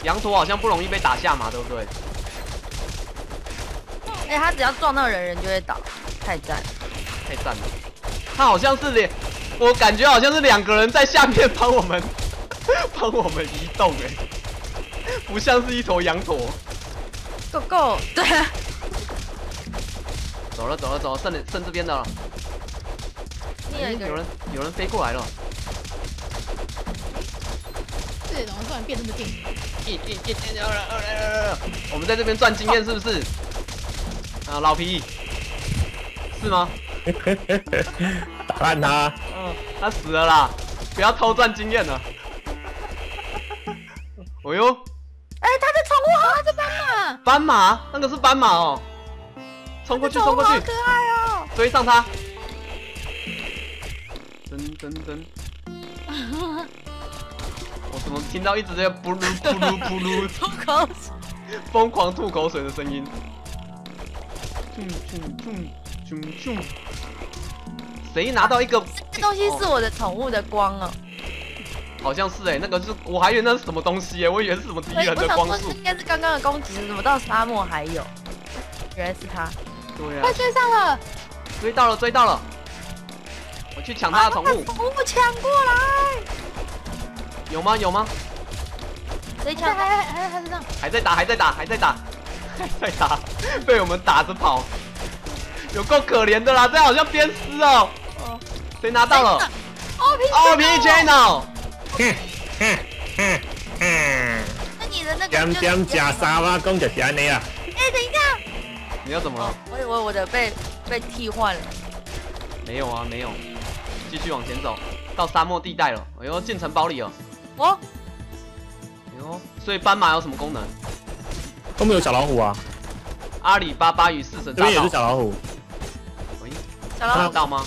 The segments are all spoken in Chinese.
羊驼好像不容易被打下马，对不对？ 哎，他只要撞到人，人就会倒，太赞， 太赞了！他好像是我感觉好像是2个人在下面帮我们移动哎，不像是一头羊驼。 Go， 对啊。 走了，剩这边的了。有人飞过来了。 这怎么突然变这么近？ 我们在这边赚经验是不是？啊，老皮，是吗？ 打烂他。 他死了啦！不要偷赚经验了。哦呦， 哎，他的宠物好， 这斑马， 斑马，那个是斑马哦。冲过去， 好可爱哦！ 追上他。噔。我怎么听到一直在噗噜吐口水， 疯狂吐口水的声音？谁拿到一个？ 这东西是我的宠物的光哦。 好像是哎，那个是我还以为那是什么东西哎，我以为是什么敌人的光束。 应该是刚刚的攻击，怎么到沙漠还有？原来是他。 对啊。 快追上了！ 追到了！我去抢他的宠物。 宠物抢过来！ 有吗？ 谁抢？还在上？ 还在打，被我们打着跑，有够可怜的啦！这好像鞭尸哦。谁拿到了？OP Channel。 那你的那个点点假沙拉公就是安尼啊。 哎，等一下， 你要怎么了？ 我以为我的被替换了。 没有啊，没有。继续往前走，到沙漠地带了。哎呦，进城堡里了。 哦。 哎呦，所以斑马有什么功能？ 后面有小老虎啊。 阿里巴巴与四神大盗。 这边也是小老虎。 喂， 小老虎拿到吗？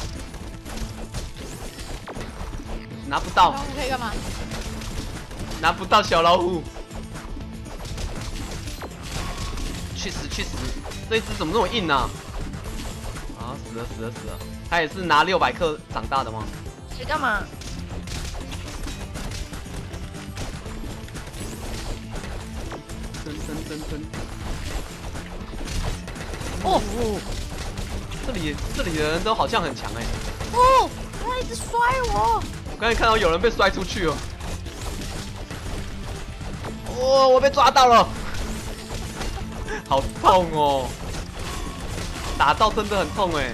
拿不到。 小老虎可以干嘛？ 拿不到小老虎。去死！这一只怎么那么硬啊？啊，死了！他也是拿600克长大的吗？ 你干嘛？ 吞。 哦， 这里的人都好像很强哎。 哦，他一直摔我。 我刚才看到有人被摔出去了。哦，我被抓到了，好痛哦！打到真的很痛哎。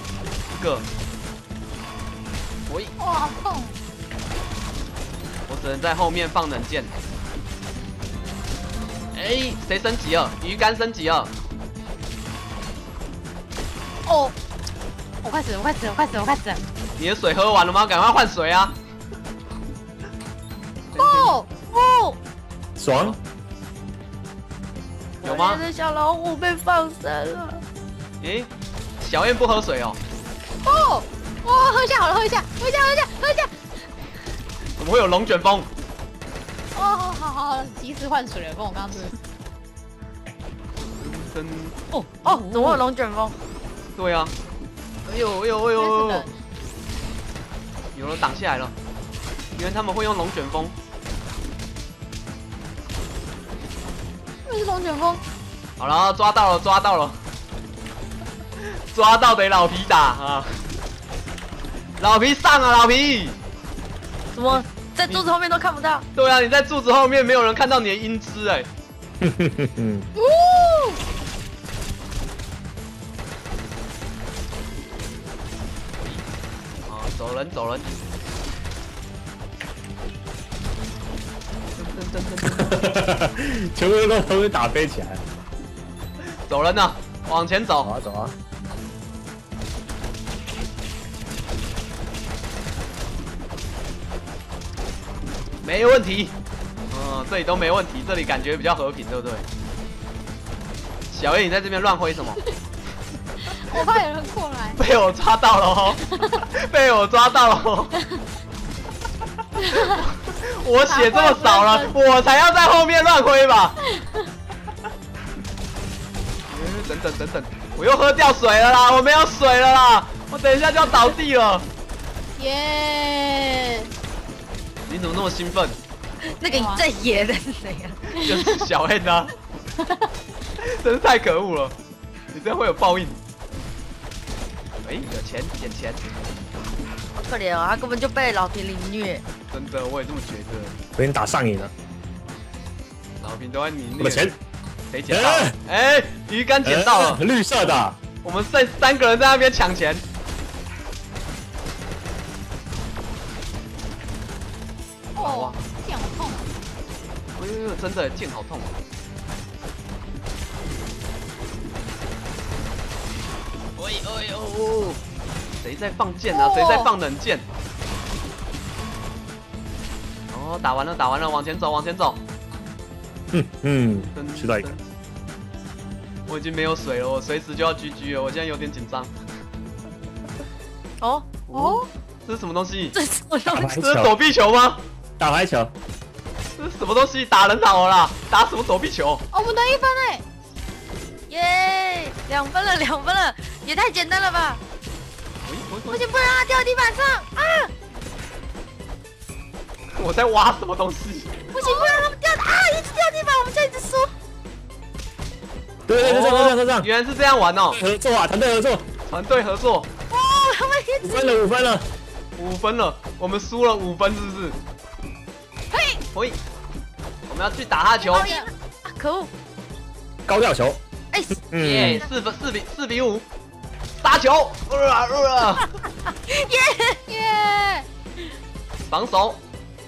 哇，好痛！ 我只能在后面放冷箭。哎，谁升级了？鱼竿升级了。 哦，我快死了！ 你的水喝完了吗？赶快换水啊！ 哦， 爽。 有吗？ 我的小老虎被放生了。 诶，小燕不喝水哦。 喝一下好了，喝一下。 怎么会有龙卷风？ 好，及时换水了，跟我刚刚是。 怎么有龙卷风？ 对啊。哎呦！有了，挡下来了。原来他们会用龙卷风。 那是龙卷风。 好了，抓到了，抓到得老皮打啊！老皮上啊，老皮！ 怎么在柱子后面都看不到？ 对啊，你在柱子后面，没有人看到你的英姿哎。啊，走人！ 全部都被打飞起来。 走人呢，往前走。 走啊！ 没问题。这里都没问题，这里感觉比较和平，对不对？小叶，你在这边乱挥什么？ 我怕有人过来。 被我抓到了哦！我血这么少了，我才要在后面乱挥吧？等，我又喝掉水了啦！我没有水了啦！我等一下就要倒地了。 耶！ 你怎么那么兴奋？ 那个在野的是谁啊？ 就是小 N 啊，真是太可恶了！你这样会有报应。哎，有钱，捡钱。 好可怜哦，他根本就被老皮凌虐。 真的，我也这么觉得。 我已经打上瘾了。 老平都在你我的钱， 谁捡到？哎，鱼竿捡到了， 绿色的。 我们剩3个人在那边抢钱。 哦，剑好痛啊！ 哎呦，真的剑好痛啊！哎呦，谁在放箭啊？谁在放冷箭？哦，打完了，打完了，往前走，往前走。 吃到一个。 我已经没有水了，我随时就要 GG 了，我现在有点紧张。 哦， 这是什么东西？ 这是什么东西？ 这是躲避球吗？ 打排球。 这是什么东西？打人好了啦，打什么躲避球？ 哦，我们得1分哎！ 耶，2分了，2分了，也太简单了吧！不行，不能让他掉地板上啊！ 我在挖什么东西？ 不行，不让他们掉啊！一直掉地板，我们就一直输。 对，这样。 原来是这样玩哦！ 合作啊，团队合作。 团队合作。 哦，他们也 5分了，5分了 ，5分了，我们输了5分，是不是？ 嘿， 我们要去打他球。 啊，可恶！ 高吊球。 哎， 耶，4比5，杀球！ 耶！ 防守！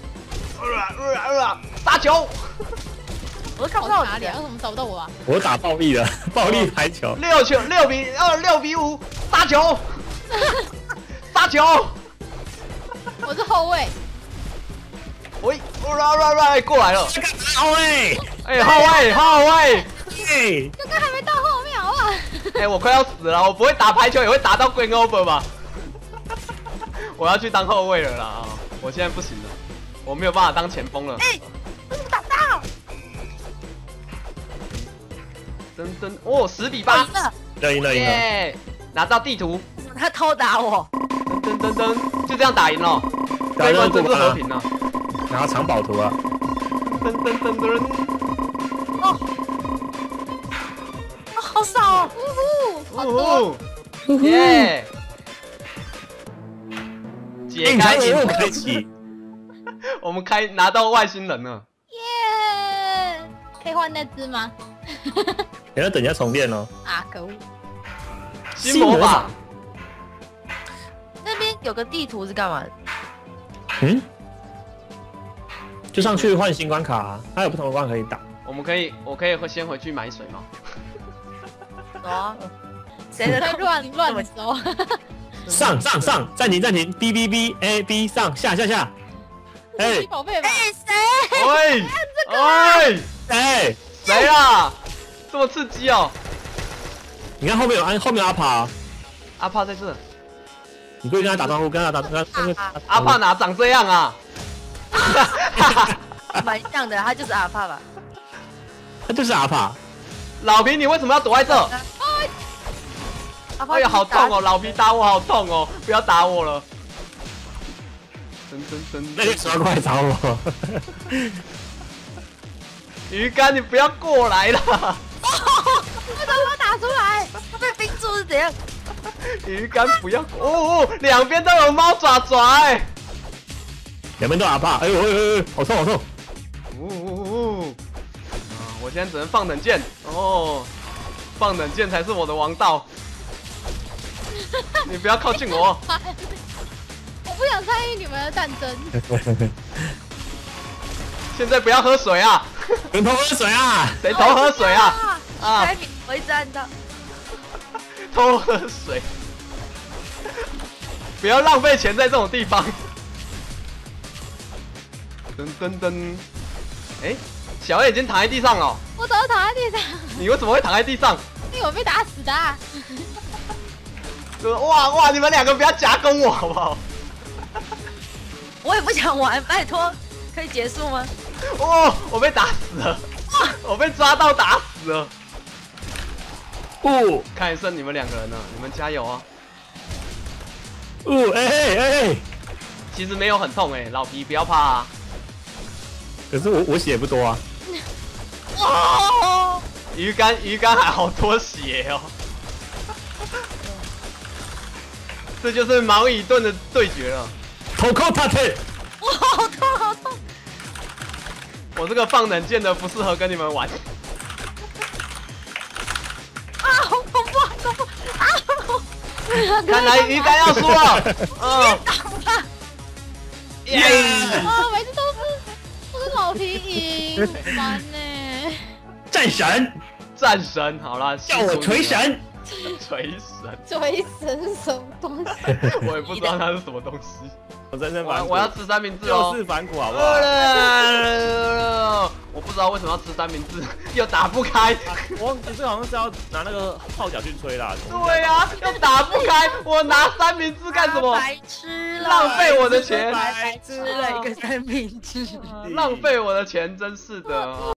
杀球！ 我都看不到哪里啊？为什么找不到我啊？ 我打暴力的，暴力排球。 6比5，杀球！杀球！ 我是后卫。 喂，过来了！ 后卫， 后卫！ 刚刚还没到后面，好不好？ 哎，我快要死了，我不会打排球也会打到 Game Over 吧？我要去当后卫了啦！啊，我现在不行了，我没有办法当前锋了。 哎，为什么打不到？ 哦，10比8， 赢了， 耶！拿到地图， 他偷打我。 就这样打赢了，这一关真是和平了。 然后藏宝图啊！ 哦，好少哦！ 耶！解开任务开启， 我们拿到外星人了。 耶！可以换那只吗？ 你要等一下重练哦。 啊，可恶！ 新魔法。 那边有个地图是干嘛的？ 就上去换新关卡啊，它有不同的关可以打。 我可以先回去买水吗？ 走啊！谁的乱走？ 上，暂停 ，B A B 上下。 哎，宝贝吧？ 谁？ 喂，谁啊？这么刺激哦！ 你看后面有阿帕， 阿帕在这。 你可以跟他打招呼， 阿帕哪长这样啊？ 蛮像的，他就是阿帕吧？ 他就是阿帕。 老皮，你为什么要躲在这？哎呀，好痛哦！老皮打我好痛哦！不要打我了。 那就抓过来找我。 鱼竿，你不要过来了！ 为什么打出来？ 他被冰住是怎样？ 鱼竿不要两边都有猫爪哎！ 两边都阿帕，哎呦，好痛！ 我现在只能放冷箭哦，放冷箭才是我的王道。你不要靠近我！ 我不想参与你们的战争。 现在不要喝水啊！ 有人偷喝水啊！ 谁偷喝水啊？ 啊！我一直按到。 偷喝水！不要浪费钱在这种地方。哎，小 A 已经躺在地上了。 我早就躺在地上。 你为什么会躺在地上？ 因为我被打死的。 哇！你们两个不要夹攻我好不好？ 我也不想玩，拜托，可以结束吗？ 哦，我被打死了，我被抓到打死了。看剩你们2个人了，你们加油啊！ 哎， 其实没有很痛哎，老皮不要怕啊。 可是我血不多啊。 哦， 鱼竿还好多血哦。这就是毛以盾的对决了。 头扣他退。 哇，好痛好痛！ 我这个放冷箭的不适合跟你们玩。 啊，好恐怖，好恐怖！啊！ 看来鱼竿要输了。嗯。耶！ 啊，每次都是老皮赢，烦呢。 战神， 战神，好了， 叫我锤神。 锤神， 追神是什么东西？ 我也不知道它是什么东西。 我真正反骨， 我要吃三明治哦。 就是反骨，好不好？ 我不知道为什么要吃三明治，又打不开。 我忘记这好像是要拿那个号角去吹啦。 对啊，又打不开，我拿三明治干什么？ 白痴了， 浪费我的钱， 白吃了一个三明治， 浪费我的钱，真是的。